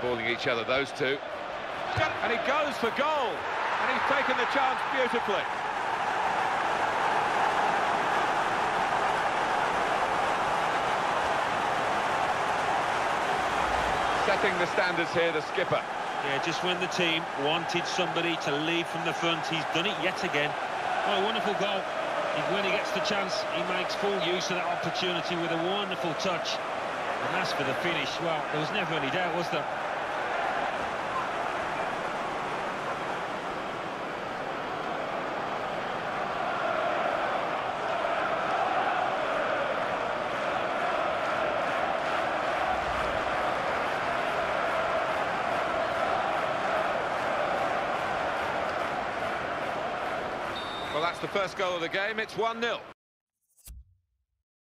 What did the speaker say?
eyeballing each other, those two. And he goes for goal. And he's taken the chance beautifully. Setting the standards here, the skipper. Yeah, just when the team wanted somebody to lead from the front, he's done it yet again. What a wonderful goal. When he gets the chance, he makes full use of that opportunity with a wonderful touch. And as for the finish, well, there was never any doubt, was there? Well, that's the first goal of the game. It's 1-0.